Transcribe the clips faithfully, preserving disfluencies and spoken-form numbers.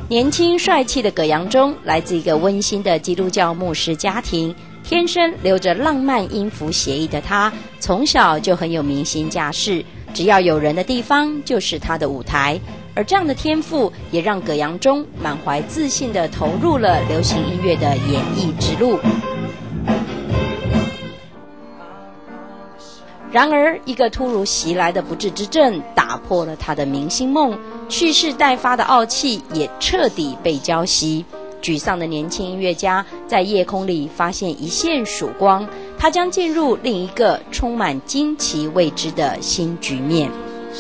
年轻帅气的葛扬中来自一个温馨的基督教牧师家庭，天生留着浪漫音符血液的他，从小就很有明星架势，只要有人的地方就是他的舞台。而这样的天赋也让葛扬中满怀自信地投入了流行音乐的演艺之路。然而一个突如其来的不治之症打破了他的明星梦，蓄势待发的傲气也彻底被浇熄。沮丧的年轻音乐家在夜空里发现一线曙光，他将进入另一个充满惊奇未知的新局面。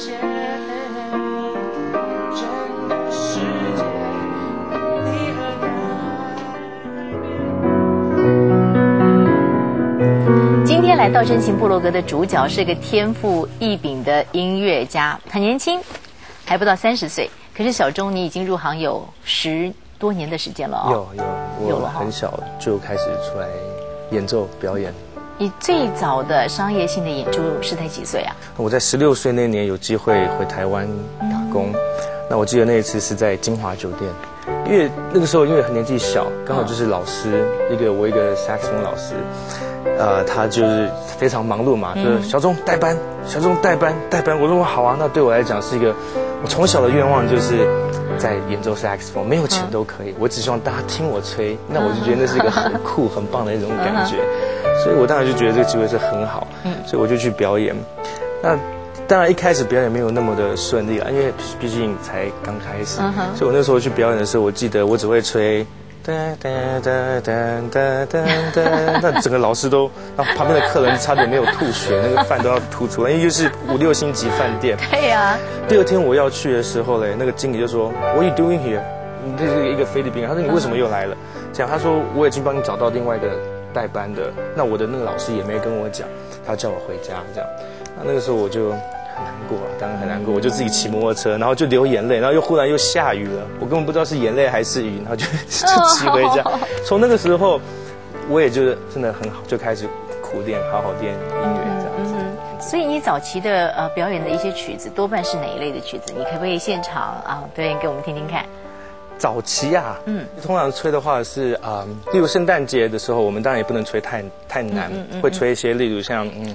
今天来到真情部落格的主角是个天赋异禀的音乐家，很年轻，还不到三十岁。可是小钟，你已经入行有十多年的时间了哦。 有有，我很小就开始出来演奏表演。 你最早的商业性的演出是在几岁啊？ 我在十六岁那年有机会回台湾打工，嗯、那我记得那一次是在金华酒店。因为那个时候因为很年纪小，刚好就是老师、嗯、一个我一个萨克斯风老师，呃，他就是非常忙碌嘛，就是小钟代班，小钟代班代班。我说好啊，那对我来讲是一个我从小的愿望，就是在演奏萨克斯风，没有钱都可以，我只希望大家听我吹，那我就觉得那是一个很酷很棒的一种感觉，所以我当然就觉得这个机会是很好，所以我就去表演。那当然一开始表演没有那么的顺利啊，因为毕竟才刚开始，所以我那时候去表演的时候，我记得我只会吹。哒哒哒哒哒哒哒，那整个老师都，然后旁边的客人差点没有吐血，那个饭都要吐出来，因为就是五六星级饭店。 对呀、啊。 第二天我要去的时候嘞，那个经理就说 ：“What are you doing here？” 这是一个菲律宾人，他说：“你为什么又来了？”这样他说：“我已经帮你找到另外一个代班的，那我的那个老师也没跟我讲，他叫我回家这样。”那那个时候我就很难过啊，当然很难过，我就自己骑摩托车，然后就流眼泪，然后又忽然又下雨了，我根本不知道是眼泪还是雨，然后就就骑回家。从那个时候，我也就真的很好，就开始苦练，好好练音乐这样子。 嗯嗯、所以你早期的呃表演的一些曲子，多半是哪一类的曲子？你可不可以现场啊表演给我们听听看？ 早期啊，嗯，通常吹的话是啊、呃，例如圣诞节的时候，我们当然也不能吹太太难，嗯嗯嗯、会吹一些，例如像嗯。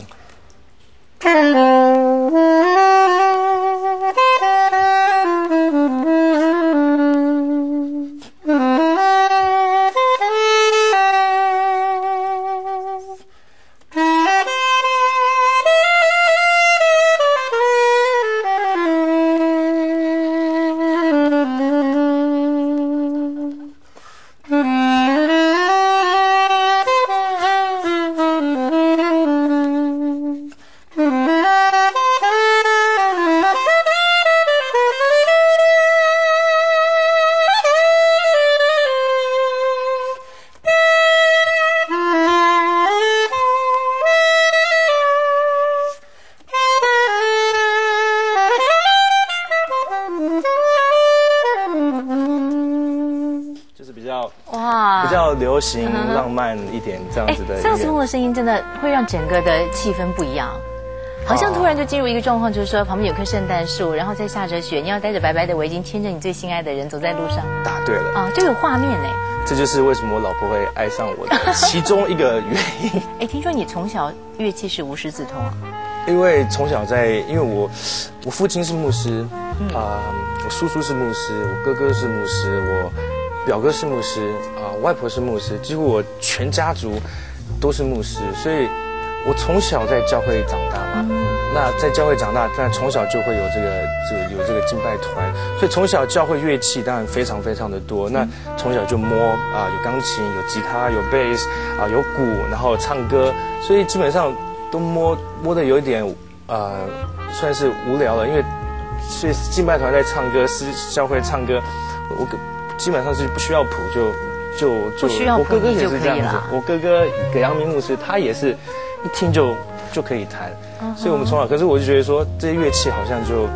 流行浪漫一点这样子的， 萨克斯风的声音真的会让整个的气氛不一样，好像突然就进入一个状况，就是说旁边有棵圣诞树，然后再下着雪，你要戴着白白的围巾，牵着你最心爱的人走在路上。 答对了啊，就有画面呢。 这就是为什么我老婆会爱上我的其中一个原因。 哎，听说你从小乐器是无师自通啊？ 因为从小在，因为我我父亲是牧师，啊、嗯呃，我叔叔是牧师，我哥哥是牧师，我表哥是牧师，啊、呃，外婆是牧师，几乎我全家族都是牧师，所以我从小在教会长大嘛。嗯、那在教会长大，但从小就会有这个这个有这个敬拜团，所以从小教会乐器当然非常非常的多。那从小就摸啊、呃，有钢琴，有吉他，有贝斯啊，有鼓，然后唱歌，所以基本上都摸摸的有一点呃，算是无聊了，因为所以敬拜团在唱歌，是教会唱歌，我基本上是不需要谱就就就， 不需要谱我哥哥也是这样子， 了我哥哥葛阳明牧师他也是一听就就可以弹， uh-huh. 所以我们从小，可是我就觉得说这些乐器好像就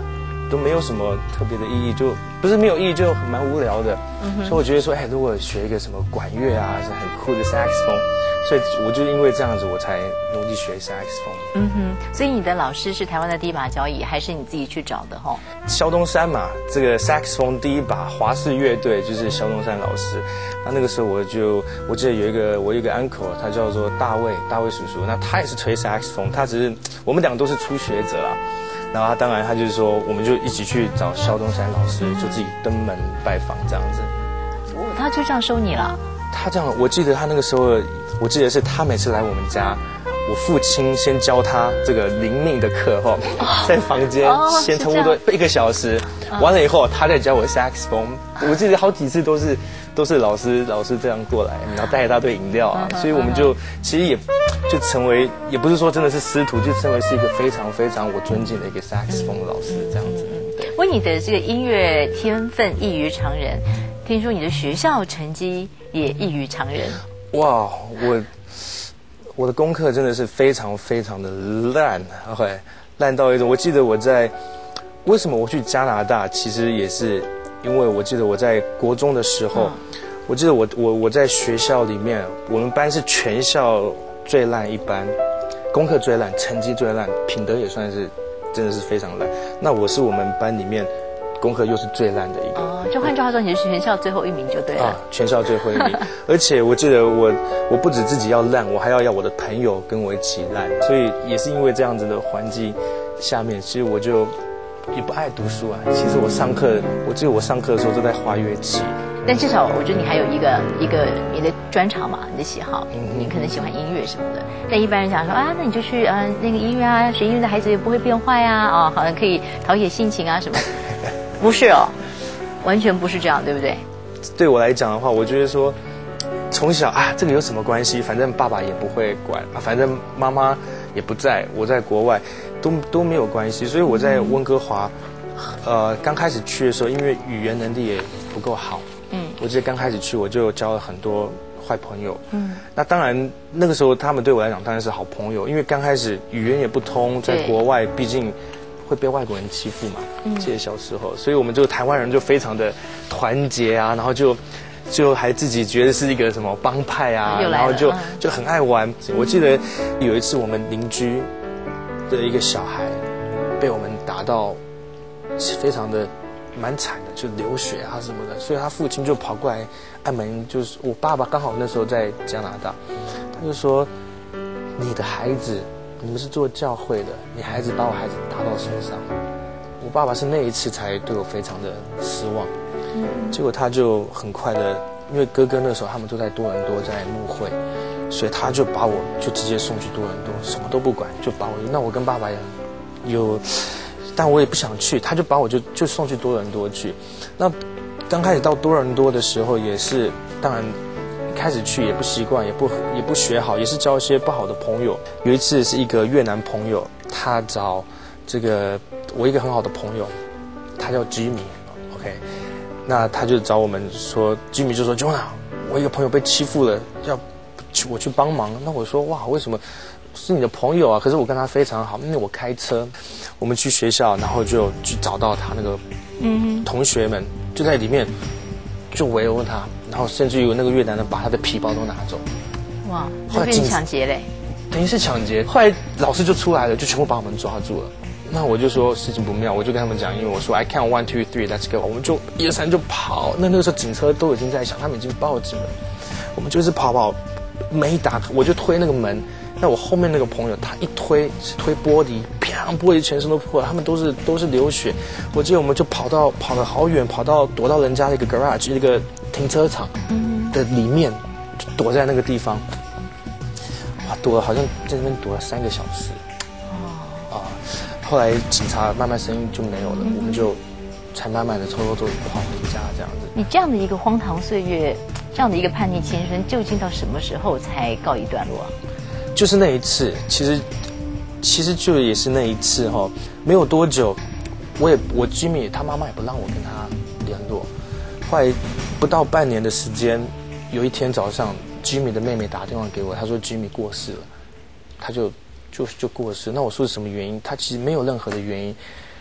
都没有什么特别的意义，就不是没有意义，就蛮无聊的。嗯、所以我觉得说，哎，如果学一个什么管乐啊，是很酷的 saxophone， 所以我就因为这样子，我才努力学 saxophone。 嗯哼，所以你的老师是台湾的第一把交椅，还是你自己去找的？吼， 萧东山嘛，这个 saxophone 第一把华视乐队就是萧东山老师。那那个时候我就我记得有一个我有一个 uncle， 他叫做大卫大卫叔叔，那他也是吹 saxophone， 他只是我们两个都是初学者啦。然后他当然他就是说，我们就一起去找萧东山老师，就自己登门拜访这样子。 哦，他就这样收你了？ 他这样，我记得他那个时候，我记得是他每次来我们家，我父亲先教他这个灵命的课哈，哦、在房间、哦、先差不多一个小时，哦、完了以后他再教我 saxophone。我记得好几次都是都是老师老师这样过来，然后带一大堆饮料啊，嗯、所以我们就、嗯、其实也就成为，也不是说真的是师徒，就成为是一个非常非常我尊敬的一个 saxophone 老师这样子。对， 为你的这个音乐天分异于常人，听说你的学校成绩也异于常人。 哇，我我的功课真的是非常非常的烂 ，OK， 烂到一种。我记得我在为什么我去加拿大，其实也是因为我记得我在国中的时候，嗯、我记得我我我在学校里面，我们班是全校最烂一班，功课最烂，成绩最烂，品德也算是真的是非常烂。那我是我们班里面功课又是最烂的一个。 哦，就换句话说，你是全校最后一名就对了。啊， 全校最后一名。而且我记得我我不止自己要烂，我还要要我的朋友跟我一起烂。所以也是因为这样子的环境下面，其实我就也不爱读书啊。其实我上课，我记得我上课的时候都在划乐器。 但至少我觉得你还有一个一个你的专长嘛，你的喜好，嗯、你可能喜欢音乐什么的。但一般人讲说啊，那你就去呃那个音乐啊，学音乐的孩子也不会变坏啊，哦，好像可以陶冶性情啊什么。不是哦，完全不是这样，对不对？ 对我来讲的话，我觉得说，从小啊，这个有什么关系？反正爸爸也不会管啊，反正妈妈也不在，我在国外，都都没有关系。所以我在温哥华，呃，刚开始去的时候，因为语言能力也不够好，嗯，我记得刚开始去我就交了很多坏朋友，嗯，那当然那个时候他们对我来讲当然是好朋友，因为刚开始语言也不通，在国外毕竟会被外国人欺负嘛，嗯，记得小时候，所以我们就台湾人就非常的团结啊，然后就就还自己觉得是一个什么帮派啊，然后就就很爱玩。我记得有一次我们邻居的一个小孩被我们打到非常的蛮惨的，就流血啊什么的，所以他父亲就跑过来按门，就是我爸爸刚好那时候在加拿大，他就说你的孩子，你们是做教会的，你孩子把我孩子打到身上，我爸爸是那一次才对我非常的失望，嗯，结果他就很快的，因为哥哥那时候他们都在多伦多在牧会，所以他就把我就直接送去多伦多，什么都不管，就把我，那我跟爸爸也有，但我也不想去，他就把我就就送去多伦多去。那刚开始到多伦多的时候也是，当然开始去也不习惯，也不也不学好，也是交一些不好的朋友。有一次是一个越南朋友，他找这个我一个很好的朋友，他叫 Jimmy，OK， 那他就找我们说 ，Jimmy 就说 Jonah， 我一个朋友被欺负了，要去我去帮忙。那我说哇，为什么？是你的朋友啊，可是我跟他非常好，因为我开车，我们去学校，然后就去找到他那个同学们，就在里面就围殴他，然后甚至于有那个越南人把他的皮包都拿走。 哇，这变抢劫嘞！ 等于是抢劫。后来老师就出来了，就全部把我们抓住了。那我就说事情不妙，我就跟他们讲，因为我说 I count one two three let's go， 我们就一二三就跑。那那个时候警车都已经在响，他们已经报警了，我们就是跑跑，门一打开我就推那个门。那我后面那个朋友，他一推是推玻璃，啪，玻璃全身都破了，他们都是都是流血。我记得我们就跑到跑了好远，跑到躲到人家的一个 garage 一个停车场的里面，就躲在那个地方。哇，躲了好像在那边躲了三个小时。哦。啊，后来警察慢慢声音就没有了，嗯、我们就才慢慢的偷偷偷跑回家这样子。 你这样的一个荒唐岁月，这样的一个叛逆青春，究竟到什么时候才告一段落？ 就是那一次，其实，其实就也是那一次哈、哦，没有多久，我也我 Jimmy 他妈妈也不让我跟他联络，后来不到半年的时间，有一天早上 ，Jimmy 的妹妹打电话给我，她说 Jimmy 过世了，他就就就过世。那我说是什么原因？他其实没有任何的原因，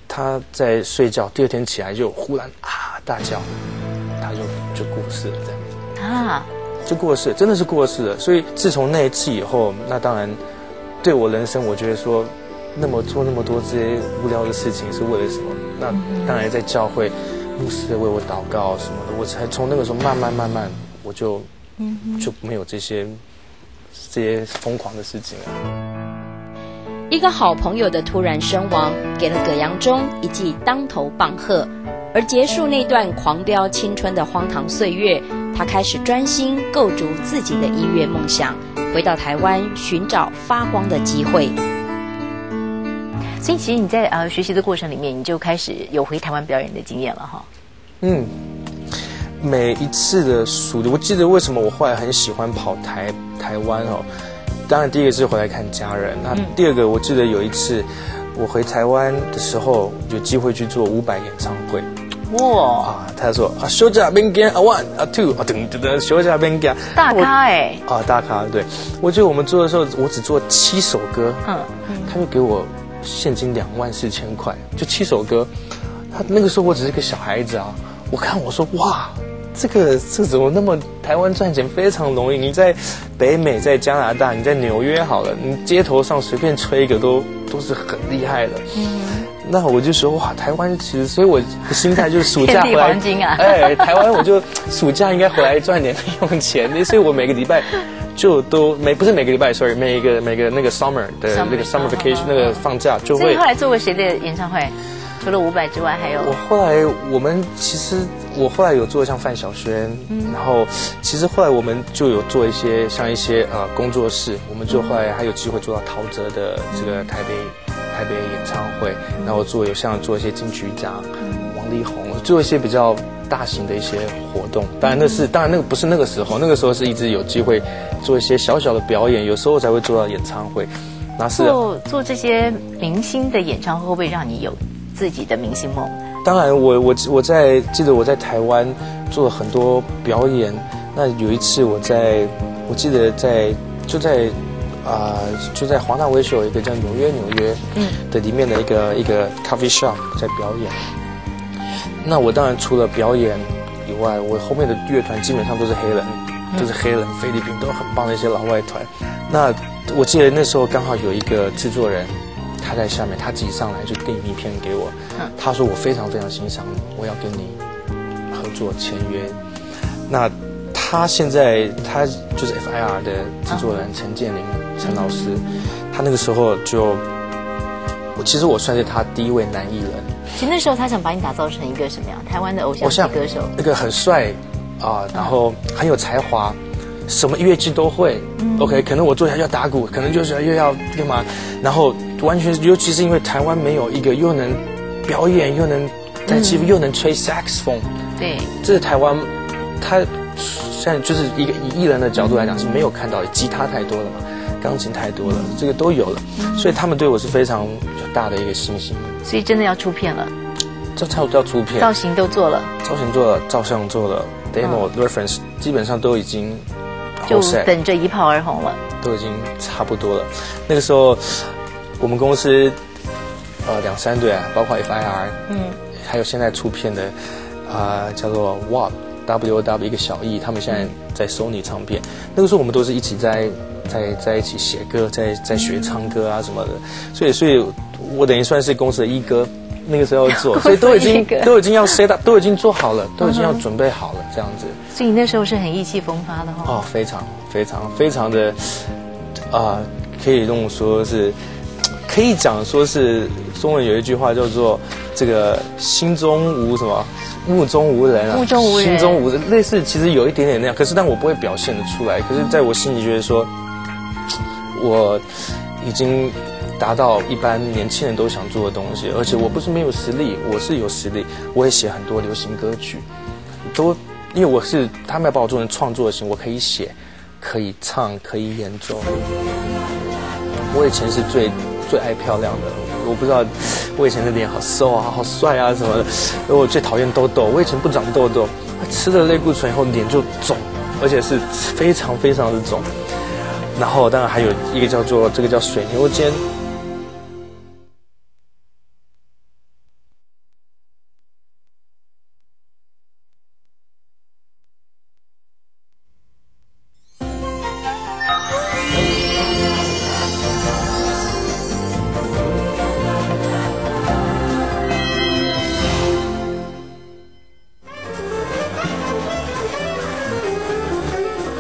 他在睡觉，第二天起来就忽然啊大叫，他就就过世了这样。啊，就过世，真的是过世了。所以自从那一次以后，那当然对我人生，我觉得说那么做那么多这些无聊的事情是为了什么？那当然在教会牧师为我祷告什么的，我才从那个时候慢慢慢慢，我就就没有这些这些疯狂的事情了。 一个好朋友的突然身亡，给了葛阳中一记当头棒喝，而结束那段狂飙青春的荒唐岁月，他开始专心构筑自己的音乐梦想，回到台湾寻找发光的机会。 所以其实你在呃学习的过程里面，你就开始有回台湾表演的经验了哈。 嗯，每一次的暑假，我记得为什么我后来很喜欢跑台台湾哦。当然，第一个是回来看家人。那第二个，我记得有一次我回台湾的时候，有机会去做伍佰演唱会。哇！啊，他说啊，休假边干啊 one 啊 two 啊等等等，休假边干。 大咖哎！ 啊，大咖对。我记得我们做的时候，我只做七首歌，嗯，他就给我现金两万四千块，就七首歌。他那个时候我只是个小孩子啊，我看我说哇。这个这怎么那么台湾赚钱非常容易？你在北美，在加拿大，你在纽约好了，你街头上随便吹一个都都是很厉害的。嗯，那我就说哇，台湾其实，所以我的心态就是暑假回来， 黄金啊！ 哎，台湾我就暑假应该回来赚点零用钱，所以我每个礼拜就都每不是每个礼拜 ，sorry， 每一个每个那个 summer 的那个 summer vacation 那个放假就会。 所以后来做过谁的演唱会？除了伍佰之外，还有我后来我们其实我后来有做像范晓萱，嗯、然后其实后来我们就有做一些像一些呃工作室，我们就后来还有机会做到陶喆的这个台北台北演唱会，然后做有像做一些金曲奖，王力宏做一些比较大型的一些活动。当然那是当然那个不是那个时候，那个时候是一直有机会做一些小小的表演，有时候才会做到演唱会。那是做做这些明星的演唱会，会不会让你有自己的明星梦？ 当然我，我我在记得我在台湾做了很多表演。那有一次我在，我记得在就在啊、呃、就在华纳威秀有一个叫纽约纽约的里面的一个、嗯、一个 coffee shop 在表演。那我当然除了表演以外，我后面的乐团基本上都是黑人，都是黑人菲律宾都很棒的一些老外团。那我记得那时候刚好有一个制作人。他在下面，他自己上来就递名片给我，他说我非常非常欣赏你，我要跟你合作签约。那他现在他就是 F I R 的制作人陈建林陈老师，他那个时候就，我其实我算是他第一位男艺人。 其实那时候他想把你打造成一个什么样？台湾的偶像级歌手， 那个很帅啊、呃，然后很有才华。什么乐器都会、嗯、，OK， 可能我坐下要打鼓，可能就是又要干嘛，然后完全，尤其是因为台湾没有一个又能表演又能弹吉他、嗯、又能吹 saxophone， 对， 这是台湾，他现在就是一个以艺人的角度来讲是没有看到的，吉他太多了嘛，钢琴太多了，这个都有了，嗯、所以他们对我是非常大的一个信心。 所以真的要出片了， 这差不多要出片， 造型都做了， 造型做了，照相做了 ，demo、嗯、reference 基本上都已经。 就等着一炮而红了， 都已经差不多了。那个时候，我们公司呃两三队啊，包括 F I R， 嗯，还有现在出片的啊、呃、叫做 W O W W W 一个小艺，他们现在在 Sony 唱片。那个时候我们都是一起在在在一起写歌，在在学唱歌啊什么的，所以所以我等于算是公司的一哥。那个时候做，所以都已经都已经要 set up， 都已经做好了，都已经要准备好了，这样子。 所以你那时候是很意气风发的哦。哦，非常非常非常的啊、呃，可以用说是，可以讲说是中文有一句话叫做这个心中无什么，目中无人啊， 目中无人， 心中无人，类似其实有一点点那样，可是但我不会表现得出来，可是在我心里觉得说，我已经。达到一般年轻人都想做的东西，而且我不是没有实力，我是有实力，我也写很多流行歌曲，都因为我是他们要把我做成创作型，我可以写，可以唱，可以演奏。我以前是最最爱漂亮的，我不知道，我以前的脸好瘦啊，好帅啊什么的，而我最讨厌痘痘，我以前不长痘痘，吃了类固醇以后脸就肿，而且是非常非常的肿。然后当然还有一个叫做这个叫水牛肩。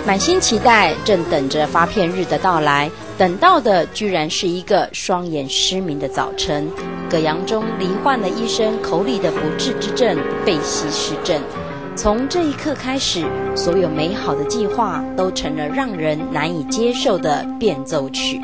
满心期待，正等着发片日的到来，等到的居然是一个双眼失明的早晨。葛阳中罹患了一生口里的不治之症——贝西氏症。从这一刻开始，所有美好的计划都成了让人难以接受的变奏曲。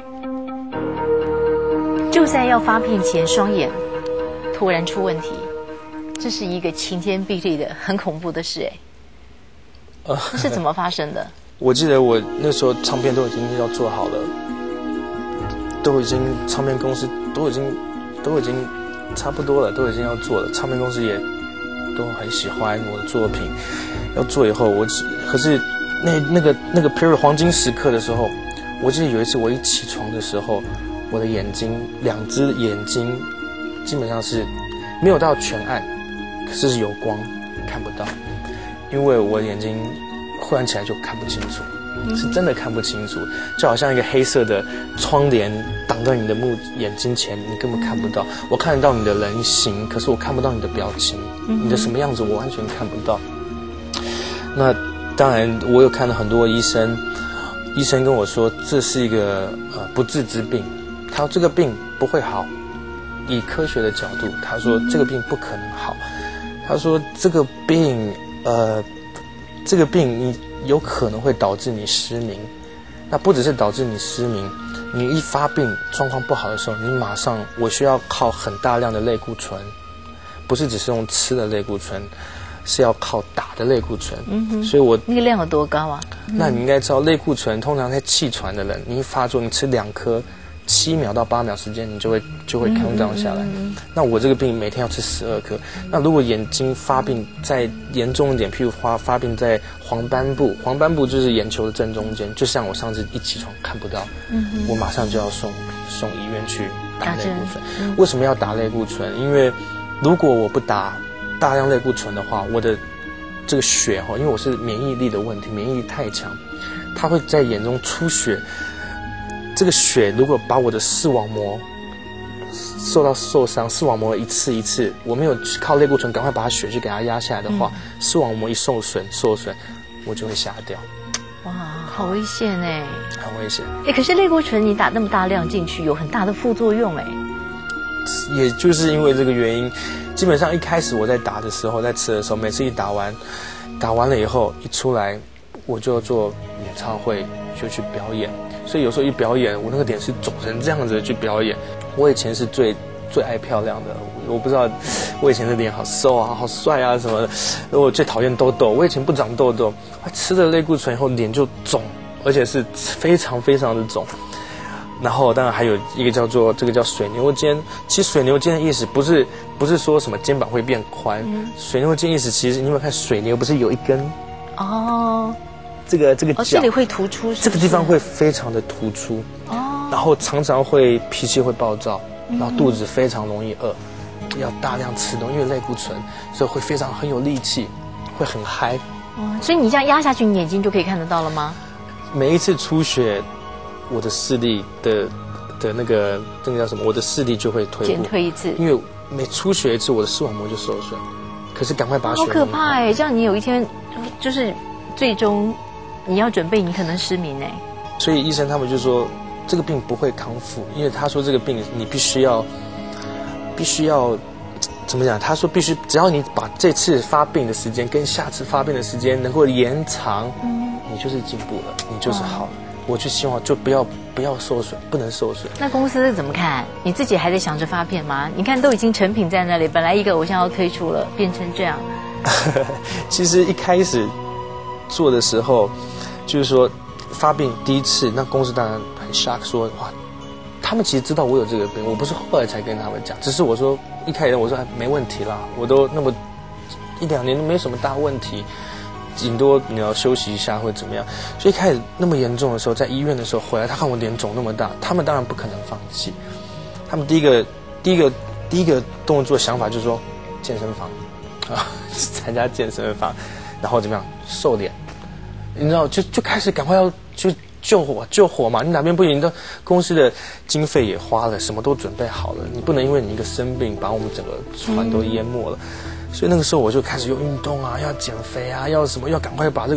就在要发片前，双眼突然出问题，这是一个晴天霹雳的、很恐怖的事哎。呃，这是怎么发生的？ 我记得我那时候唱片都已经要做好了，都已经唱片公司都已经都已经差不多了，都已经要做了，唱片公司也都很喜欢我的作品。要做以后，我可是那那个那个 period 黄金时刻的时候，我记得有一次我一起床的时候，我的眼睛两只眼睛基本上是没有到全暗，可是是有光，看不到，因为我眼睛忽然起来就看不清楚，是真的看不清楚，就好像一个黑色的窗帘挡在你的目眼睛前，你根本看不到。我看得到你的人形，可是我看不到你的表情，你的什么样子我完全看不到。那当然，我有看了很多医生，医生跟我说这是一个呃不治之病，他说这个病不会好。以科学的角度，他说这个病不可能好，他说这个病呃。这个病你有可能会导致你失明，那不只是导致你失明，你一发病状况不好的时候，你马上我需要靠很大量的类固醇，不是只是用吃的类固醇，是要靠打的类固醇。嗯哼，所以我那个量有多高啊？ 那你应该知道，类固醇通常在气喘的人，你一发作，你吃两颗。七秒到八秒时间，你就会就会康荡下来。嗯嗯嗯、那我这个病每天要吃十二颗。那如果眼睛发病再严重一点，譬如发发病在黄斑部，黄斑部就是眼球的正中间，就像我上次一起床看不到，嗯、我马上就要送送医院去打类固醇。嗯、为什么要打类固醇？因为如果我不打大量类固醇的话，我的这个血哈，因为我是免疫力的问题，免疫力太强，它会在眼中出血。这个血如果把我的视网膜受到受伤，视网膜一次一次，我没有靠类固醇赶快把它血去给它压下来的话，嗯、视网膜一受损受损，我就会瞎掉。 哇，好危险哎！ 很危险。 哎，可是类固醇你打那么大量进去，有很大的副作用哎。 也就是因为这个原因，基本上一开始我在打的时候，在吃的时候，每次一打完，打完了以后一出来，我就做演唱会，就去表演。所以有时候一表演，我那个脸是肿成这样子去表演。我以前是最最爱漂亮的，我不知道我以前的脸好瘦啊，好帅啊什么的。我最讨厌痘痘，我以前不长痘痘，吃了类固醇以后脸就肿，而且是非常非常的肿。然后当然还有一个叫做这个叫水牛肩，其实水牛肩的意思不是不是说什么肩膀会变宽，嗯、水牛肩意思其实你有没有看水牛不是有一根哦。这个这个角、 哦、这里会突出是不是， 这个地方会非常的突出哦，然后常常会脾气会暴躁，然后肚子非常容易饿，嗯、要大量吃东西，因为类固醇，所以会非常很有力气，会很嗨。 哦，所以你这样压下去，你眼睛就可以看得到了吗？ 每一次出血，我的视力的的那个那个叫什么？我的视力就会退步， 减退一次， 因为每出血一次，我的视网膜就受损。可是赶快把血好可怕哎！这样你有一天就是最终。你要准备，你可能失明哎。 所以医生他们就说，这个病不会康复，因为他说这个病你必须要，必须要怎么讲？他说必须，只要你把这次发病的时间跟下次发病的时间能够延长，嗯，你就是进步了，你就是好了。我就希望就不要不要受损，不能受损。 那公司怎么看？你自己还在想着发片吗？你看都已经成品在那里，本来一个偶像要推出了，变成这样。 其实一开始做的时候。就是说，发病第一次，那公司当然很 shock， 说哇，他们其实知道我有这个病，我不是后来才跟他们讲，只是我说一开始我说没问题啦，我都那么一两年都没什么大问题，顶多你要休息一下或者怎么样。所以一开始那么严重的时候，在医院的时候回来，他看我脸肿那么大，他们当然不可能放弃，他们第一个第一个第一个动作想法就是说健身房啊，参加健身房，然后怎么样瘦脸。你知道，就就开始赶快要就救火救火嘛！你哪边不行，你的公司的经费也花了，什么都准备好了，你不能因为你一个生病把我们整个船都淹没了。嗯、所以那个时候我就开始有运动啊，要减肥啊，要什么，要赶快把这个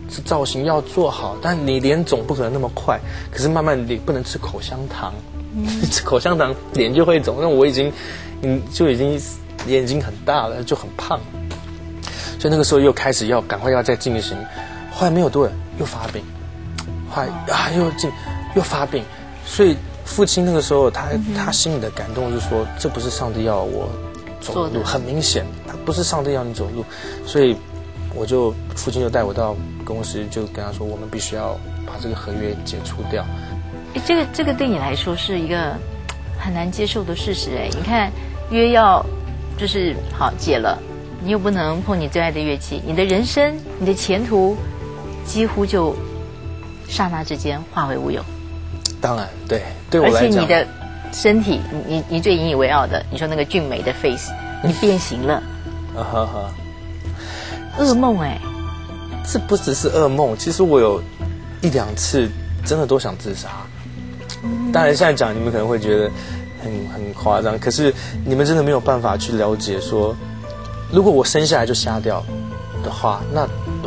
造型要做好，但你脸肿不可能那么快，可是慢慢你不能吃口香糖，嗯、吃口香糖脸就会肿。那我已经，嗯，就已经眼睛很大了，就很胖，所以那个时候又开始要赶快要再进行，后来没有多久又发病，后来啊又进又发病，所以父亲那个时候他、嗯、他心里的感动就是说，这不是上帝要我走路，很明显，他不是上帝要你走路，所以我就父亲就带我到公司，就跟他说，我们必须要把这个合约解除掉。 哎，这个这个对你来说是一个很难接受的事实哎。你看约要就是好解了，你又不能碰你最爱的乐器，你的人生、你的前途几乎就刹那之间化为乌有。当然，对，对我来讲，而且你的身体，你你最引以为傲的，你说那个俊美的 face， 你变形了，啊哈哈，噩梦哎， 这不只是噩梦，其实我有一两次真的都想自杀。嗯、当然现在讲你们可能会觉得很很夸张，可是你们真的没有办法去了解说，如果我生下来就瞎掉的话，那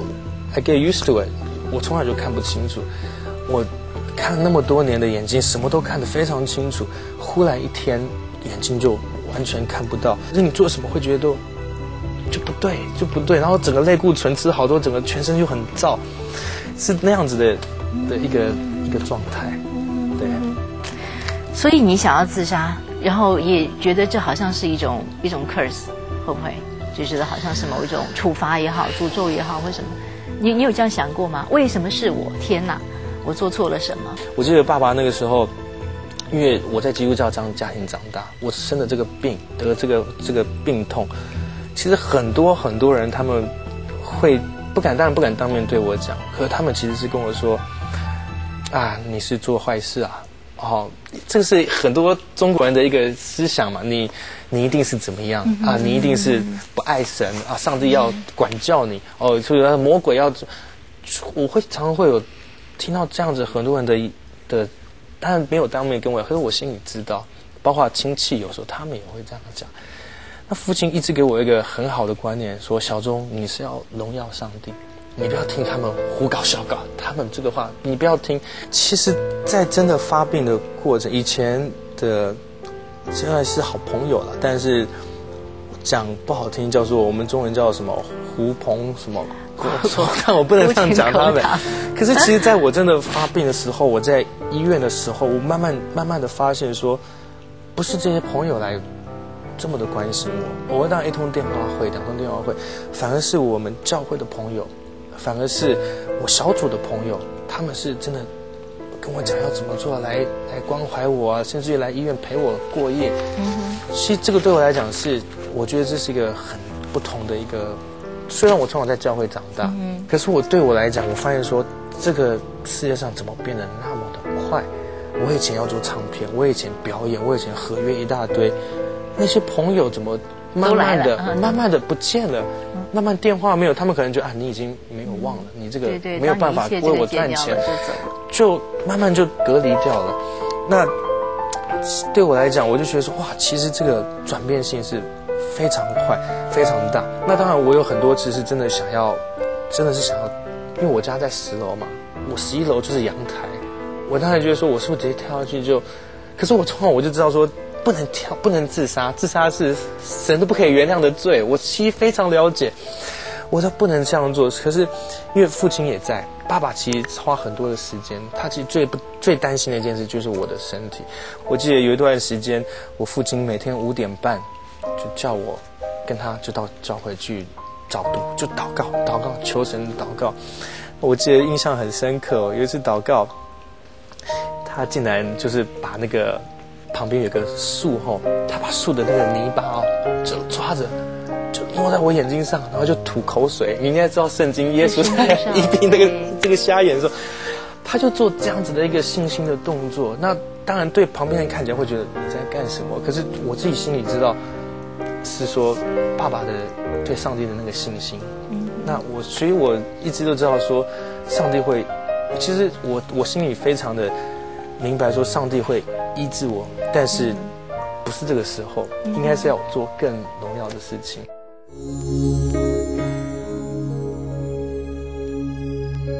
I get used to it， 我从来就看不清楚，我看那么多年的眼睛，什么都看得非常清楚，忽然一天眼睛就完全看不到，那你做什么会觉得都就不对，就不对，然后整个类固醇吃好多，整个全身就很燥，是那样子的的一个一个状态，对。 所以你想要自杀，然后也觉得这好像是一种一种 curse， 会不会就觉得好像是某一种处罚也好，诅咒也好，或什么？你你有这样想过吗？为什么是我？天哪！我做错了什么？ 我记得爸爸那个时候，因为我在基督教这样家庭长大，我生了这个病，得了这个这个病痛，其实很多很多人他们会不敢，当然不敢当面对我讲，可是他们其实是跟我说，啊，你是做坏事啊，哦，这个是很多中国人的一个思想嘛，你你一定是怎么样啊，你一定是不爱神啊，上帝要管教你哦，所以魔鬼要，我会常常会有。听到这样子很多人的的，当然没有当面跟我，可是我心里知道，包括亲戚有时候他们也会这样讲。那父亲一直给我一个很好的观念，说小钟你是要荣耀上帝，你不要听他们胡搞瞎搞，他们这个话你不要听。其实，在真的发病的过程，以前的现在是好朋友了，但是讲不好听叫做我们中文叫什么狐朋什么。但我不能这样讲他们。可是其实在我真的发病的时候，我在医院的时候，我慢慢慢慢的发现说，不是这些朋友来这么的关心我，我会当一通电话会两通电话会，反而是我们教会的朋友，反而是我小组的朋友，他们是真的跟我讲要怎么做，来来关怀我啊，甚至于来医院陪我过夜。嗯、其实这个对我来讲是，我觉得这是一个很不同的一个。虽然我从小在教会长大，嗯、可是我对我来讲，我发现说这个世界上怎么变得那么的快？我以前要做唱片，我以前表演，我以前合约一大堆，那些朋友怎么慢慢的、嗯、慢慢的不见了？嗯、慢慢电话没有，他们可能觉得啊，你已经没有忘了，嗯、你这个没有办法为我赚钱，就慢慢就隔离掉了。那对我来讲，我就觉得说哇，其实这个转变性是。非常快，非常大。那当然，我有很多次是真的想要，真的是想要，因为我家在十楼嘛，我十一楼就是阳台，我当然觉得说，我是不是直接跳下去就？可是我从小我就知道说，不能跳，不能自杀，自杀是神都不可以原谅的罪。我其实非常了解，我说不能这样做。可是因为父亲也在，爸爸其实花很多的时间，他其实最不最担心的一件事就是我的身体。我记得有一段时间，我父亲每天五点半。就叫我跟他就到教会去早读，就祷告祷告求神祷告。我记得印象很深刻、哦，有一次祷告，他竟然就是把那个旁边有个树吼，他把树的那个泥巴哦，就抓着就摸在我眼睛上，然后就吐口水。你应该知道圣经耶稣在医病那个这个瞎眼的时候，他就做这样子的一个信心的动作。那当然对旁边人看起来会觉得你在干什么，可是我自己心里知道。是说爸爸的对上帝的那个信心，嗯、那我所以我一直都知道说上帝会，其实我我心里非常的明白说上帝会医治我，但是不是这个时候，嗯、应该是要做更荣耀的事情。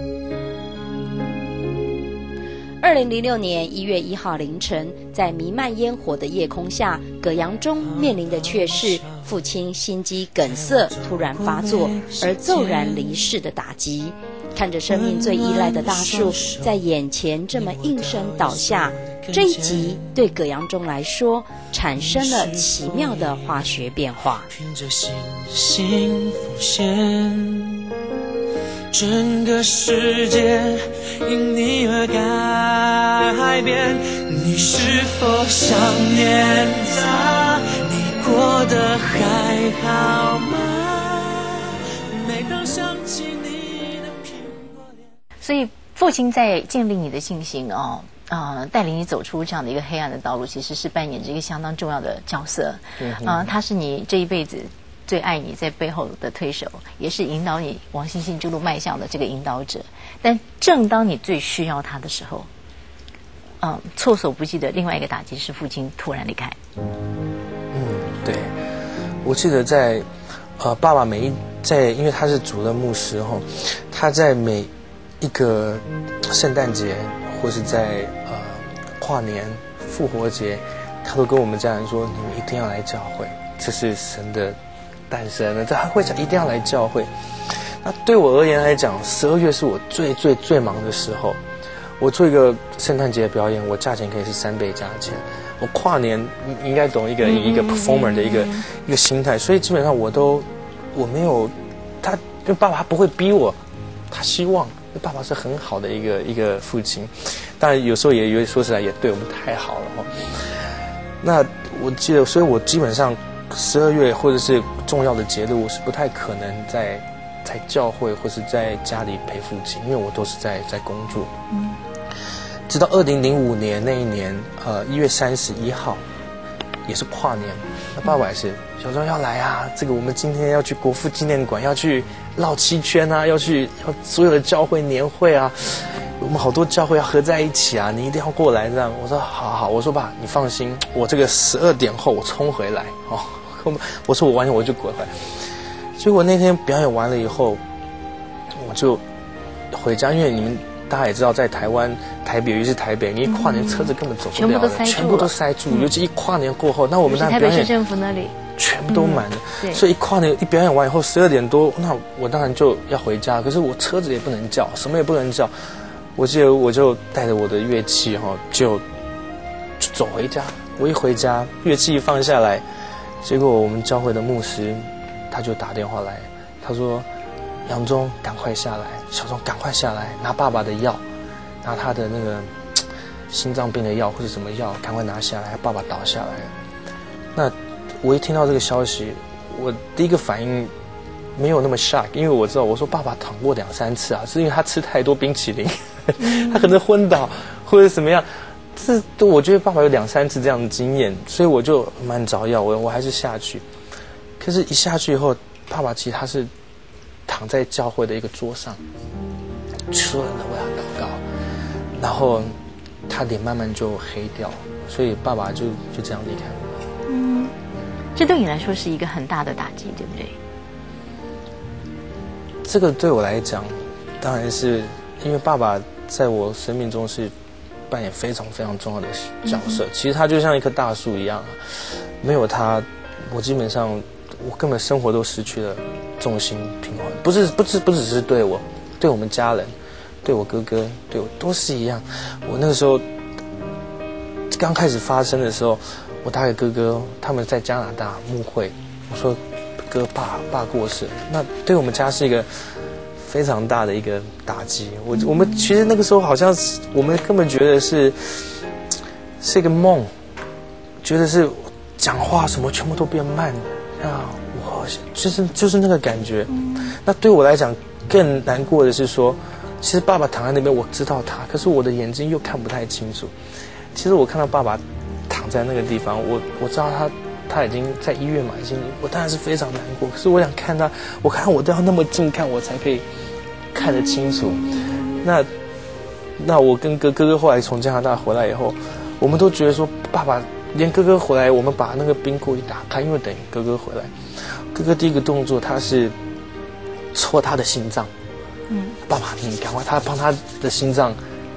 二零零六年一月一号凌晨，在弥漫烟火的夜空下，葛阳中面临的却是父亲心肌梗塞突然发作而骤然离世的打击。看着生命最依赖的大树在眼前这么应声倒下，这一集对葛阳中来说产生了奇妙的化学变化。 凭着星星浮现，整个世界因你而改变。你是否想念他？你过得还好吗？每当想起你的苹果脸。 所以父亲在建立你的信心哦，啊、呃，带领你走出这样的一个黑暗的道路，其实是扮演着一个相当重要的角色。嗯，啊、呃，他是你这一辈子最爱你在背后的推手，也是引导你往星星之路迈向的这个引导者。但正当你最需要他的时候，嗯、呃，措手不及的另外一个打击是父亲突然离开。 嗯，对，我记得在呃，爸爸每一在，因为他是主任牧师哈，他在每一个圣诞节或是在呃跨年、复活节，他都跟我们家人说：“你们一定要来教会，这是神的诞生了。”他会讲一定要来教会。那对我而言来讲，十二月是我最最最忙的时候。我做一个圣诞节的表演，我价钱可以是三倍价钱。我跨年，你应该懂一个一个 performer 的一个一个心态，所以基本上我都我没有他，因为爸爸他不会逼我，他希望。爸爸是很好的一个一个父亲，当然有时候也有说实在也对我们太好了哦。那我记得，所以我基本上十二月或者是重要的节日，我是不太可能在在教会或是在家里陪父亲，因为我都是在在工作。嗯。直到二零零五年那一年，呃，一月三十一号，也是跨年，那爸爸也是小庄要来啊，这个我们今天要去国父纪念馆，要去绕七圈啊，要去要所有的教会年会啊，我们好多教会要合在一起啊，你一定要过来这样。我说好好，我说爸你放心，我这个十二点后我冲回来哦。我说我完全我就滚回来。结果那天表演完了以后，我就回家，因为你们大家也知道，在台湾台北尤其是台北，你一跨年车子根本走不了了，全部都塞住，尤其一跨年过后，那我们那台北市政府那里全部都满了， 嗯、 所以一跨年一表演完以后十二点多，那我当然就要回家，可是我车子也不能叫，什么也不能叫，我记得我就带着我的乐器哈、哦，就就走回家。我一回家，乐器一放下来，结果我们教会的牧师他就打电话来，他说：“杨忠，赶快下来，小钟赶快下来，拿爸爸的药，拿他的那个心脏病的药或者什么药，赶快拿下来，爸爸倒下来了。”那我一听到这个消息，我第一个反应没有那么 shock， 因为我知道，我说爸爸躺过两三次啊，是因为他吃太多冰淇淋，他可能昏倒或者怎么样。这都我觉得爸爸有两三次这样的经验，所以我就蛮着药，我我还是下去。可是，一下去以后，爸爸其实他是躺在教会的一个桌上，所有人都为他祷告，然后他脸慢慢就黑掉，所以爸爸就就这样离开我。 嗯，这对你来说是一个很大的打击，对不对？ 这个对我来讲，当然是因为爸爸在我生命中是扮演非常非常重要的角色。嗯、其实他就像一棵大树一样，没有他，我基本上我根本生活都失去了重心平衡。不是，不是，不只是对我，对我们家人，对我哥哥，对我都是一样。我那个时候刚开始发生的时候，我打给哥哥，他们在加拿大牧会，我说哥爸爸过世，那对我们家是一个非常大的一个打击。我我们其实那个时候好像是我们根本觉得是是一个梦，觉得是讲话什么全部都变慢啊，我就是就是那个感觉。那对我来讲更难过的是说，其实爸爸躺在那边，我知道他，可是我的眼睛又看不太清楚。其实我看到爸爸躺在那个地方，我我知道他他已经在医院嘛，已经，我当然是非常难过。可是我想看他，我看我都要那么近看，我才可以看得清楚。那那我跟哥哥哥后来从加拿大回来以后，我们都觉得说，爸爸连哥哥回来，我们把那个冰柜一打开，因为等哥哥回来，哥哥第一个动作他是戳他的心脏。嗯，爸爸，你赶快，他帮他的心脏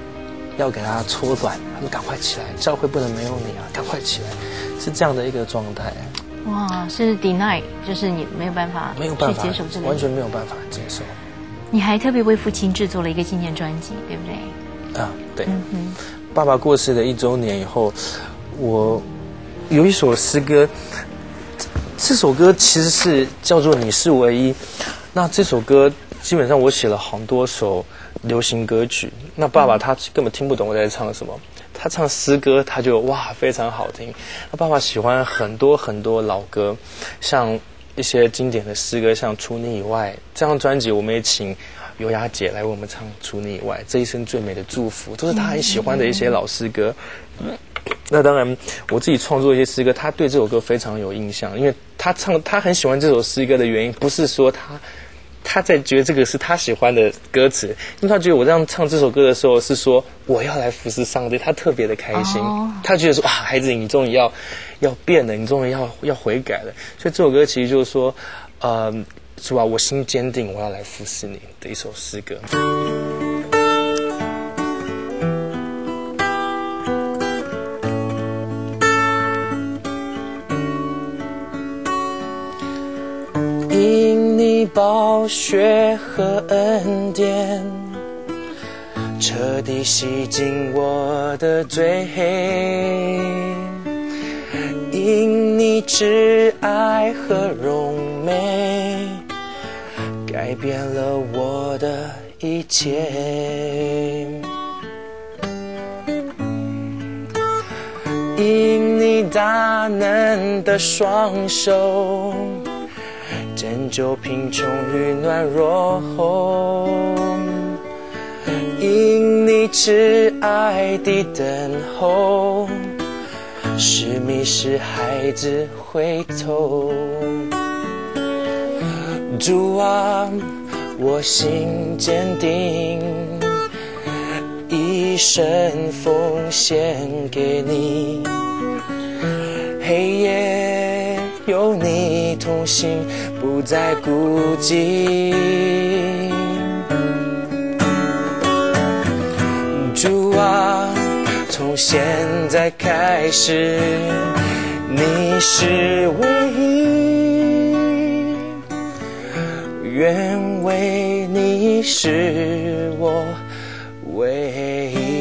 要给他缩短，他说赶快起来，教会不能没有你啊，赶快起来，是这样的一个状态。 哇，是 deny， 就是你没有办法没有办法去接受这个， 完全没有办法接受。 你还特别为父亲制作了一个纪念专辑，对不对？ 啊，对。 嗯哼， 爸爸过世的一周年以后，我有一首诗歌，这首歌其实是叫做《你是唯一》。那这首歌基本上我写了很多首流行歌曲，那爸爸他根本听不懂我在唱什么，他唱诗歌他就哇非常好听。那爸爸喜欢很多很多老歌，像一些经典的诗歌，像《除你以外》这张专辑，我们也请尤雅姐来为我们唱《除你以外》，这一生最美的祝福，都是他很喜欢的一些老诗歌。那当然，我自己创作一些诗歌，他对这首歌非常有印象，因为他唱他很喜欢这首诗歌的原因，不是说他他在觉得这个是他喜欢的歌词，因为他觉得我这样唱这首歌的时候是说我要来服侍上帝，他特别的开心，哦、他觉得说啊，孩子你终于要要变了，你终于要要悔改了，所以这首歌其实就是说，呃，是吧？我心坚定，我要来服侍你的一首诗歌。因你宝血和恩典，彻底洗净我的罪黑。因你挚爱和荣美，改变了我的一切。因你大能的双手，拯救贫穷与软弱后，因你慈爱的等候，使迷失孩子回头。主啊，我心坚定，一生奉献给你，黑夜有你同行，不再孤寂。主啊，从现在开始，你是唯一，愿为你是我唯一。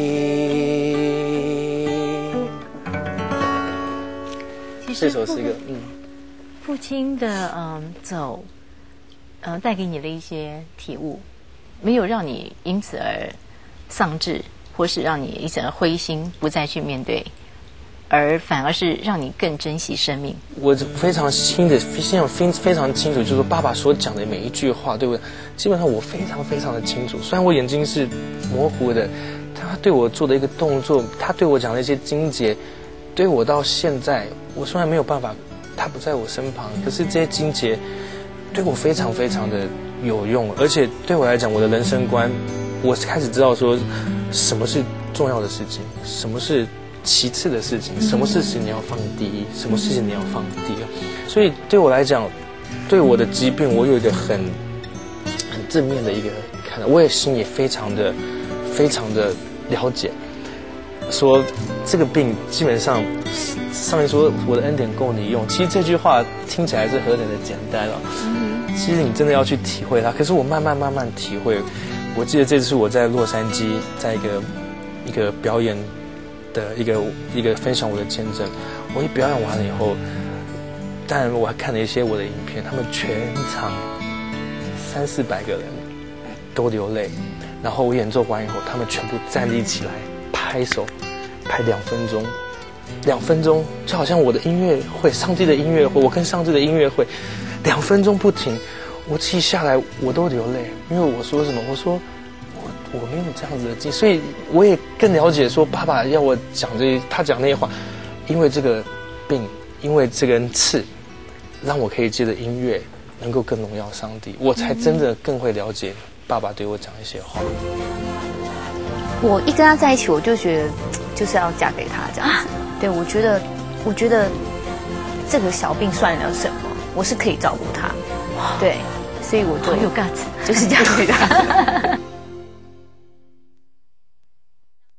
这首是一个嗯。 父亲的嗯走，呃带给你的一些体悟，没有让你因此而丧志，或是让你因此而灰心，不再去面对，而反而是让你更珍惜生命。 我非常清的，非常非非常清楚，就是爸爸所讲的每一句话，对不对？基本上我非常非常的清楚。虽然我眼睛是模糊的，他对我做的一个动作，他对我讲的一些经节，对我到现在，我虽然没有办法。他不在我身旁，可是这些经节对我非常非常的有用，而且对我来讲，我的人生观，我开始知道说什么是重要的事情，什么是其次的事情，什么事情你要放第一，什么事情你要放第二。所以对我来讲，对我的疾病，我有一个很很正面的一个看法，我也心里非常的非常的了解，说这个病基本上。上面说我的恩典够你用，其实这句话听起来是何等的简单了、嗯、其实你真的要去体会它。可是我慢慢慢慢体会，我记得这次我在洛杉矶，在一个一个表演的一个一个分享我的见证，我一表演完了以后，当然我还看了一些我的影片，他们全场三四百个人都流泪，然后我演奏完以后，他们全部站立起来拍手，拍两分钟。两分钟就好像我的音乐会，上帝的音乐会，我跟上帝的音乐会，两分钟不停，我自己下来我都流泪，因为我说什么？我说我我没有这样子的经历，所以我也更了解说爸爸要我讲这他讲那些话，因为这个病，因为这根刺，让我可以借着音乐能够更荣耀上帝，我才真的更会了解爸爸对我讲一些话。 我一跟他在一起，我就觉得就是要嫁给他这样子。对，我觉得，我觉得这个小病算了什么？我是可以照顾他。对，所以我就好有 guts， 就是嫁给他。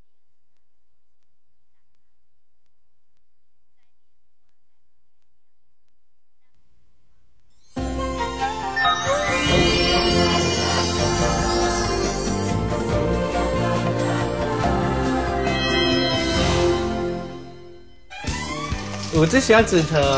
我最喜欢指头。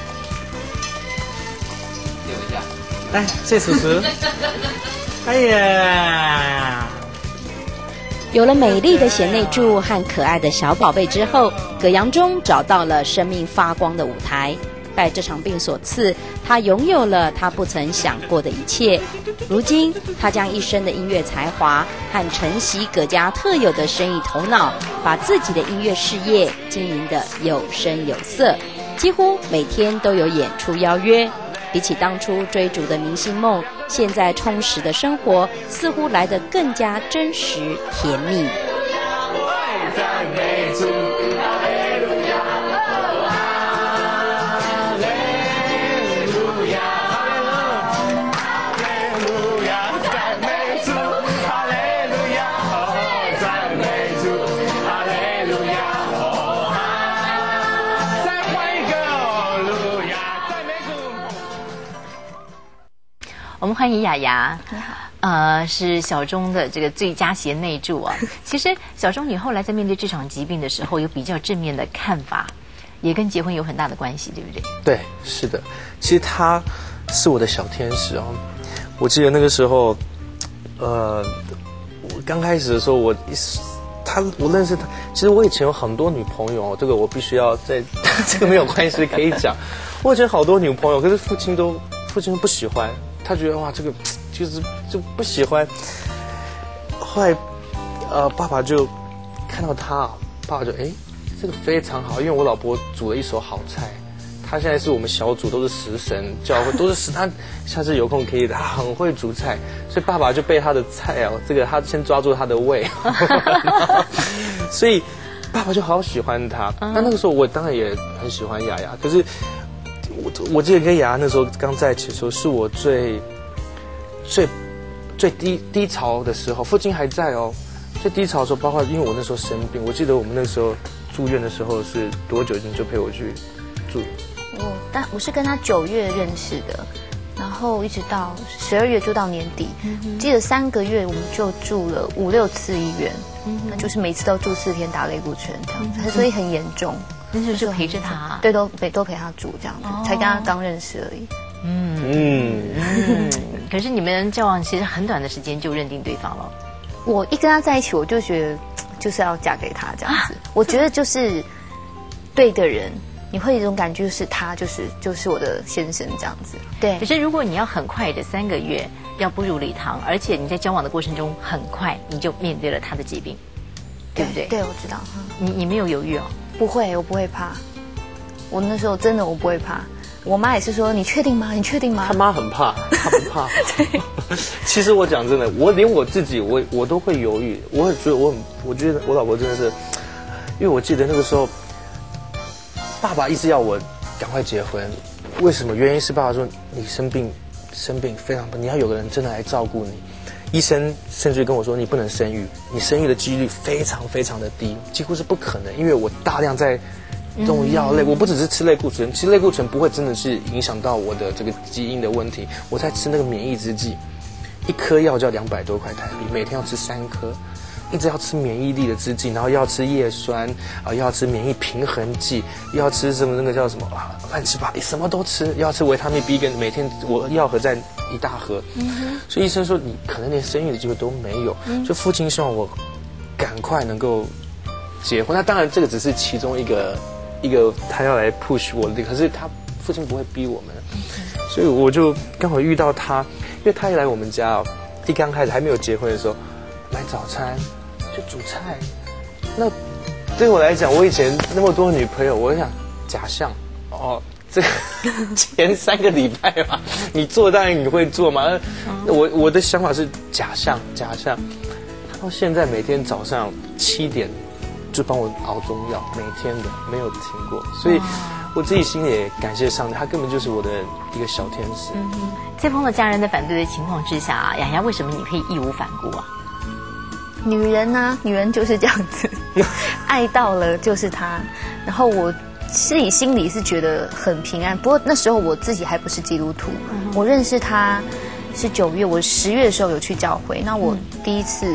借我一下。 来，谢叔叔。哎呀！ 有了美丽的贤内助和可爱的小宝贝之后，葛阳中找到了生命发光的舞台。拜这场病所赐，他拥有了他不曾想过的一切。如今，他将一生的音乐才华和承袭葛家特有的生意头脑，把自己的音乐事业经营得有声有色，几乎每天都有演出邀约。比起当初追逐的明星梦，现在充实的生活似乎来得更加真实甜蜜。 我们欢迎雅雅。 你好。 呃，是小钟的这个最佳贤内助啊。其实小钟，你后来在面对这场疾病的时候，有比较正面的看法，也跟结婚有很大的关系，对不对？ 对，是的。其实他是我的小天使哦。我记得那个时候，呃，我刚开始的时候，我他我认识他，其实我以前有很多女朋友哦，这个我必须要在这个没有关系可以讲。我以前好多女朋友，可是父亲都父亲都不喜欢。他觉得哇，这个就是就不喜欢。后来，呃，爸爸就看到他，爸爸就哎，这个非常好，因为我老婆煮了一手好菜，他现在是我们小组都是食神，教会都是食，他下次有空可以，他很会煮菜，所以爸爸就被他的菜哦，这个他先抓住他的胃，所以爸爸就好喜欢他。那那个时候我当然也很喜欢雅雅，可是。我我记得跟雅雅那时候刚在一起的时候，是我最最最低低潮的时候，父亲还在哦。最低潮的时候，包括因为我那时候生病，我记得我们那时候住院的时候是多久你就陪我去住？ 我但我是跟他九月认识的，然后一直到十二月住到年底，嗯、记得三个月我们就住了五六次医院，嗯、那就是每次都住四天打类固醇这样子，嗯、所以很严重。 那时候就陪着他， 对，都陪都陪他住这样子，哦、才跟他刚认识而已。 嗯嗯嗯。可是你们交往其实很短的时间就认定对方了。 我一跟他在一起，我就觉得就是要嫁给他这样子。啊、我觉得就是对的人，你会有一种感觉，就是他就是就是我的先生这样子。对。 可是如果你要很快的三个月要步入礼堂，而且你在交往的过程中很快你就面对了他的疾病，对不对？ 对，我知道。 你你没有犹豫哦？ 不会，我不会怕。我那时候真的我不会怕。我妈也是说：“你确定吗？你确定吗？” 他妈很怕，他不怕。对。其实我讲真的，我连我自己，我我都会犹豫。我很觉得我很，我觉得我老婆真的是，因为我记得那个时候，爸爸一直要我赶快结婚。为什么？原因是爸爸说你生病，生病非常，你要有个人真的来照顾你。医生甚至跟我说，你不能生育，你生育的几率非常非常的低，几乎是不可能。因为我大量在这种药类，我不只是吃类固醇，其实类固醇不会真的是影响到我的这个基因的问题。我在吃那个免疫制剂，一颗药就要两百多块台币，每天要吃三颗，一直要吃免疫力的制剂，然后又要吃叶酸啊，又要吃免疫平衡剂，又要吃什么那个叫什么啊，乱七八糟什么都吃，又要吃维他命 B 跟每天我药盒在一大盒，嗯、所以医生说你可能连生育的机会都没有，嗯、所以父亲希望我赶快能够结婚。那当然这个只是其中一个一个他要来 push 我的，可是他父亲不会逼我们，嗯、所以我就刚好遇到他，因为他一来我们家哦，一刚开始还没有结婚的时候买早餐就煮菜，那对我来讲，我以前那么多女朋友，我想假象哦。这个前三个礼拜吧，你做当然你会做嘛。我我的想法是假象，假象。到现在每天早上七点就帮我熬中药，每天的没有停过。所以我自己心里也感谢上帝，他根本就是我的一个小天使。 嗯、在碰到家人的反对的情况之下，雅雅为什么你可以义无反顾啊？ 女人啊，女人就是这样子，爱到了就是她。然后我。自己心里是觉得很平安，不过那时候我自己还不是基督徒，嗯、我认识他是九月，我十月的时候有去教会。那我第一次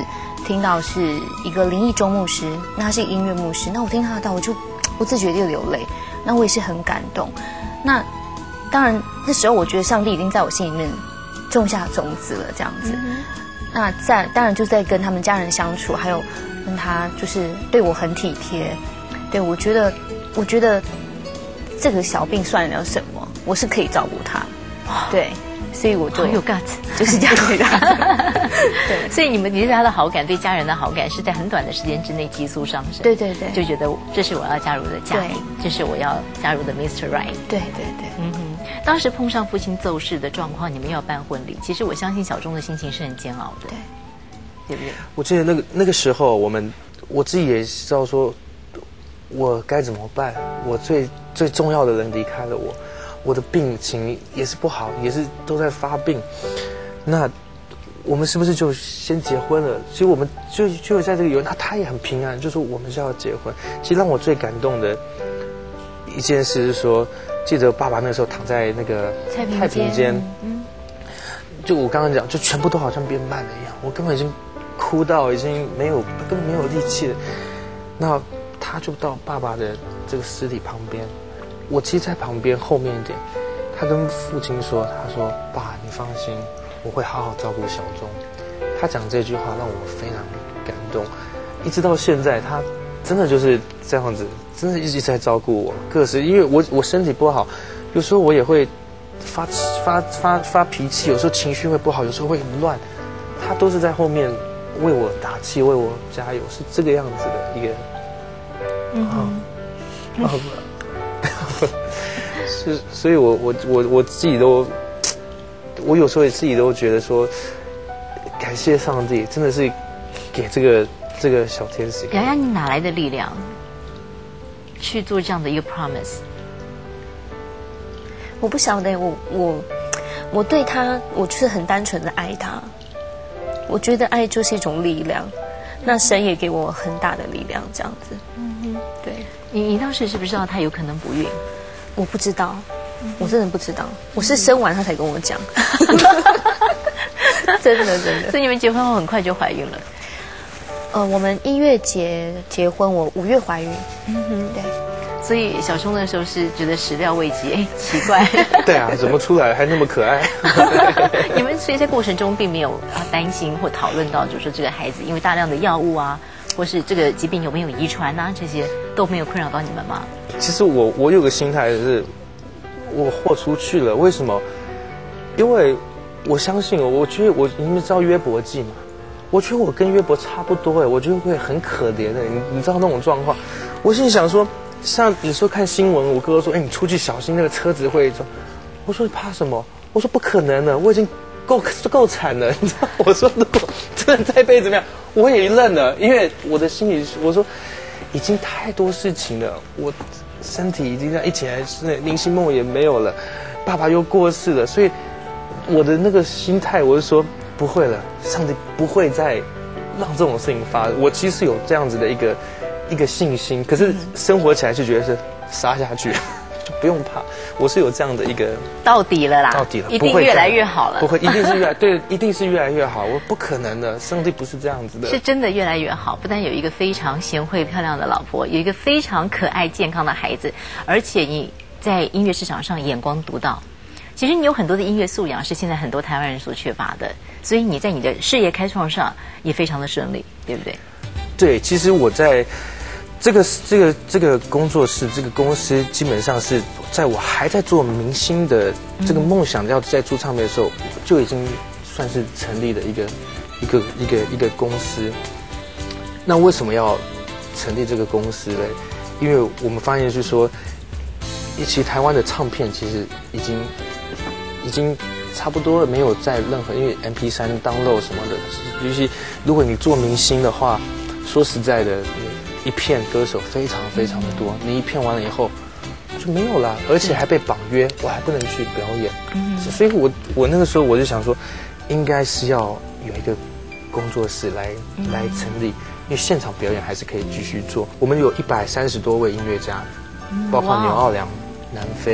听到是一个林义忠牧师，那他是一个音乐牧师，那我听他的道，我就不自觉地流泪，那我也是很感动。那当然那时候我觉得上帝已经在我心里面种下种子了，这样子。嗯、那在当然就在跟他们家人相处，还有跟他就是对我很体贴，对我觉得我觉得这个小病算了什么，我是可以照顾他，对。所以我就有 gut， 就是这样对他。 对，所以你们你对他的好感，对家人的好感，是在很短的时间之内急速上升。 对对对， 就觉得这是我要加入的家庭，这是我要加入的 mister Right。 对对对， 嗯哼。当时碰上父亲骤逝的状况，你们要办婚礼，其实我相信小钟的心情是很煎熬的， 对， 对不对？ 我记得那个那个时候，我们我自己也知道说，我该怎么办？我最最重要的人离开了我。我的病情也是不好，也是都在发病。那我们是不是就先结婚了？其实我们就就在这个有，他他也很平安，就说我们是要结婚。其实让我最感动的一件事是说，记得爸爸那时候躺在那个太平间，嗯，就我刚刚讲，就全部都好像变慢了一样，我根本已经哭到已经没有根本没有力气了。那他就到爸爸的这个尸体旁边。我其实在旁边后面一点，他跟父亲说：“他说，爸，你放心，我会好好照顾小钟。”他讲这句话让我非常感动，一直到现在，他真的就是这样子，真的一直在照顾我。各式，因为我我身体不好，有时候我也会发发发发脾气，有时候情绪会不好，有时候会很乱，他都是在后面为我打气，为我加油，是这个样子的一个。嗯嗯。嗯是，所以我我我我自己都，我有时候也自己都觉得说，感谢上帝，真的是给这个这个小天使。 洋洋，你哪来的力量去做这样的一个 promise？ 我不晓得，我我我对他，我就是很单纯的爱他。我觉得爱就是一种力量，那神也给我很大的力量，这样子。嗯哼，对。 你你当时是不是知道他有可能不孕？ 我不知道，我真的不知道，我是生完他才跟我讲。真的真的。 所以你们结婚后很快就怀孕了。 呃，我们一月结结婚，我五月怀孕。嗯哼，对。 所以小钟那时候是觉得始料未及，哎，奇怪。 对啊，怎么出来还那么可爱？ 你们所以在过程中并没有啊担心或讨论到，就是说这个孩子因为大量的药物啊，或是这个疾病有没有遗传啊，这些都没有困扰到你们吗？ 其实我我有个心态是，我豁出去了。为什么？因为我相信我，我觉得我你们知道约伯记吗？我觉得我跟约伯差不多哎，我觉得会很可怜的。你你知道那种状况，我心里想说，像有时候看新闻，我哥说，哎，你出去小心那个车子会走。我说你怕什么？我说不可能的，我已经够够惨了。你知道，我说如果真的这辈子怎么样，我也认了，因为我的心里我说已经太多事情了，我。身体已经在一起来，那林心梦也没有了，爸爸又过世了，所以我的那个心态，我是说不会了，上帝不会再让这种事情发生。我其实有这样子的一个一个信心，可是生活起来就觉得是杀下去，就不用怕。我是有这样的一个到底了啦， 到底了， 一定越来越好了， 不会，一定是越来对，一定是越来越好。我不可能的，上帝不是这样子的， 是真的越来越好。不但有一个非常贤惠漂亮的老婆，有一个非常可爱健康的孩子，而且你在音乐市场上眼光独到。其实你有很多的音乐素养是现在很多台湾人所缺乏的，所以你在你的事业开创上也非常的顺利，对不对？ 对，其实我在这个这个这个工作室这个公司，基本上是在我还在做明星的这个梦想要在出唱片的时候，就已经算是成立的一个一个一个一个公司。那为什么要成立这个公司呢？因为我们发现是说，其实台湾的唱片其实已经已经差不多了，没有在任何因为 M P 三 download 什么的，尤其如果你做明星的话，说实在的，一片歌手非常非常的多，你一片完了以后就没有了，而且还被绑约，我还不能去表演。嗯，所以我我那个时候我就想说，应该是要有一个工作室来来成立，因为现场表演还是可以继续做。我们有一百三十多位音乐家，包括纽奥良、南非、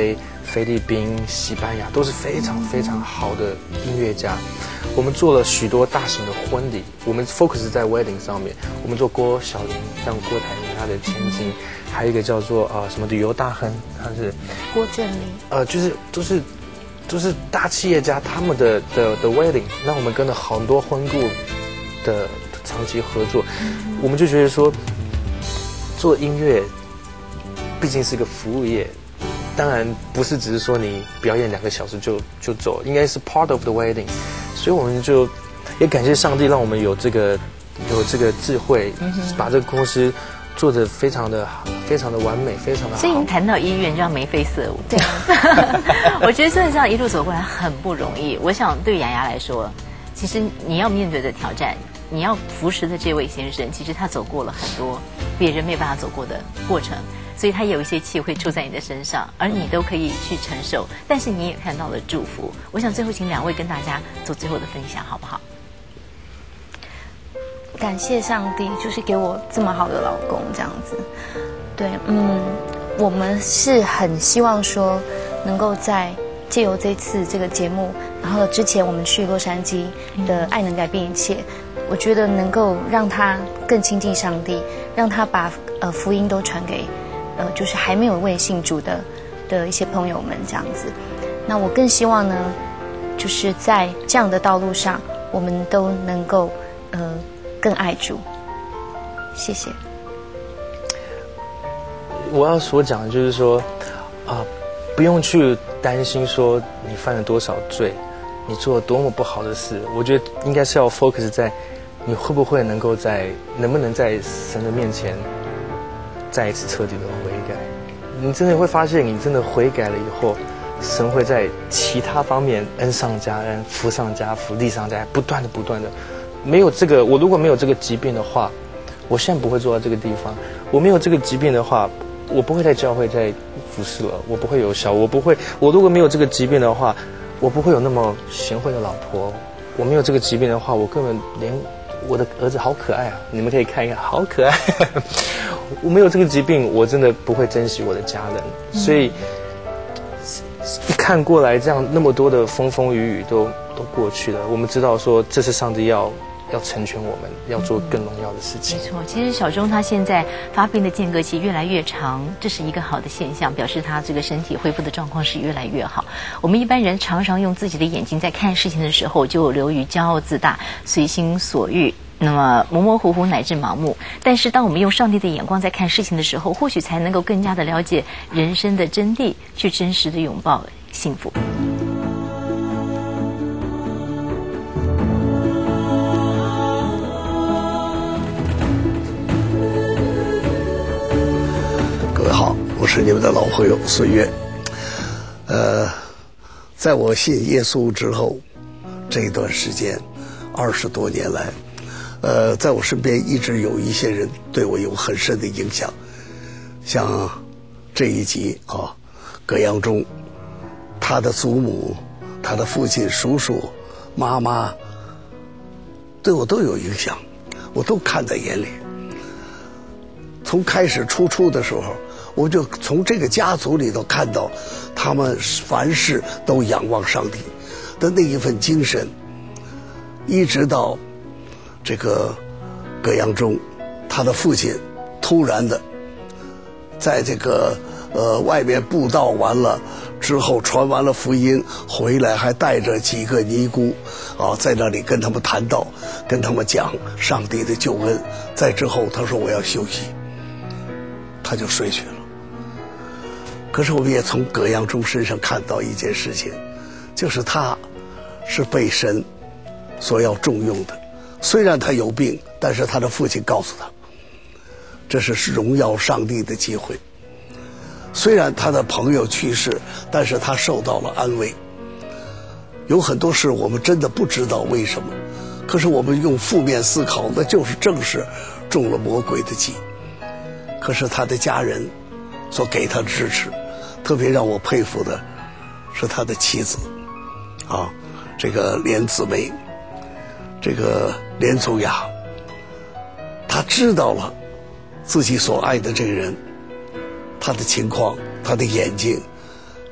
菲律宾、西班牙都是非常非常好的音乐家。我们做了许多大型的婚礼，我们 focus 在 wedding 上面。我们做郭小玲，像郭台铭他的千金，还有一个叫做呃什么旅游大亨，他是郭正明， 呃就是都是都是大企业家他们的的的 wedding。那我们跟了很多婚顾的长期合作，我们就觉得说，做音乐毕竟是个服务业。当然不是只是说你表演两个小时就就走，应该是 part of the wedding， 所以我们就也感谢上帝让我们有这个有这个智慧，嗯、把这个公司做得非常的非常的完美，非常的好。 所以你谈到音乐，你知道眉飞色舞。对，我觉得真的这样一路走过来很不容易。我想对雅雅来说，其实你要面对的挑战，你要扶持的这位先生，其实他走过了很多别人没有办法走过的过程。所以他有一些气会出在你的身上，而你都可以去承受，但是你也看到了祝福。我想最后请两位跟大家做最后的分享，好不好？ 感谢上帝，就是给我这么好的老公，这样子。对，嗯，我们是很希望说，能够在借由这次这个节目，然后之前我们去洛杉矶的《爱能改变一切》，我觉得能够让他更亲近上帝，让他把呃福音都传给。呃，就是还没有为信主的的一些朋友们这样子，那我更希望呢，就是在这样的道路上，我们都能够呃更爱主。谢谢。 我要所讲的就是说，啊、呃，不用去担心说你犯了多少罪，你做了多么不好的事。我觉得应该是要 focus 在你会不会能够在能不能在神的面前。再一次彻底的悔改，你真的会发现，你真的悔改了以后，神会在其他方面恩上加恩，福上加福，利上加，不断的不断的。没有这个，我如果没有这个疾病的话，我现在不会坐到这个地方。我没有这个疾病的话，我不会在教会再服侍了，我不会有小，我不会。我如果没有这个疾病的话，我不会有那么贤惠的老婆。我没有这个疾病的话，我根本连我的儿子好可爱啊！你们可以看一看，好可爱。我没有这个疾病，我真的不会珍惜我的家人，所以一看过来，这样那么多的风风雨雨都都过去了。我们知道说，这是上帝要要成全我们，要做更荣耀的事情。 没错，其实小钟他现在发病的间隔期越来越长，这是一个好的现象，表示他这个身体恢复的状况是越来越好。我们一般人常常用自己的眼睛在看事情的时候，就流于骄傲自大、随心所欲。那么模模糊糊乃至盲目，但是当我们用上帝的眼光在看事情的时候，或许才能够更加的了解人生的真谛，去真实的拥抱幸福。 各位好，我是你们的老朋友孙越。呃，在我信耶稣之后，这一段时间，二十多年来。呃，在我身边一直有一些人对我有很深的影响，像这一集啊，葛阳中，他的祖母、他的父亲、叔叔、妈妈，对我都有影响，我都看在眼里。从开始初初的时候，我就从这个家族里头看到，他们凡事都仰望上帝的那一份精神，一直到。这个葛阳中，他的父亲突然的在这个呃外面布道完了之后，传完了福音回来，还带着几个尼姑啊，在那里跟他们谈道，跟他们讲上帝的救恩。在之后，他说我要休息，他就睡去了。可是我们也从葛阳中身上看到一件事情，就是他是被神所要重用的。虽然他有病，但是他的父亲告诉他，这是荣耀上帝的机会。虽然他的朋友去世，但是他受到了安慰。有很多事我们真的不知道为什么，可是我们用负面思考，那就是正是中了魔鬼的计。可是他的家人所给他的支持，特别让我佩服的是他的妻子啊，这个连姊妹，这个连宗雅，他知道了自己所爱的这个人，他的情况，他的眼睛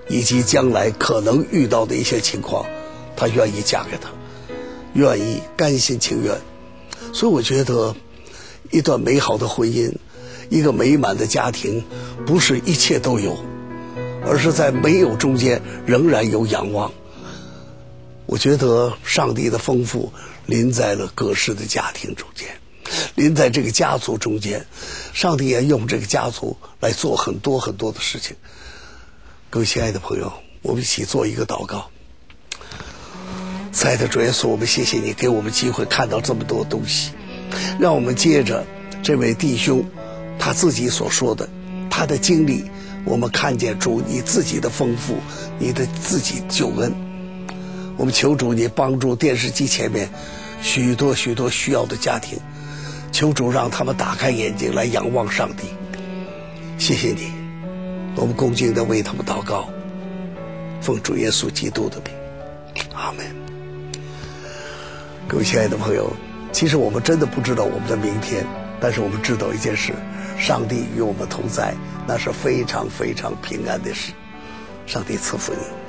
以及将来可能遇到的一些情况，她愿意嫁给他，愿意甘心情愿。所以我觉得一段美好的婚姻，一个美满的家庭，不是一切都有，而是在没有中间仍然有仰望。我觉得上帝的丰富临在了各式的家庭中间，临在这个家族中间，上帝也用这个家族来做很多很多的事情。各位亲爱的朋友，我们一起做一个祷告。亲爱的主耶稣，我们谢谢你给我们机会看到这么多东西，让我们接着这位弟兄他自己所说的他的经历，我们看见主你自己的丰富，你的自己救恩。我们求主你帮助电视机前面许多许多需要的家庭，求主让他们打开眼睛来仰望上帝。谢谢你，我们恭敬地为他们祷告，奉主耶稣基督的名，阿们。各位亲爱的朋友，其实我们真的不知道我们的明天，但是我们知道一件事，上帝与我们同在，那是非常非常平安的事。上帝赐福你。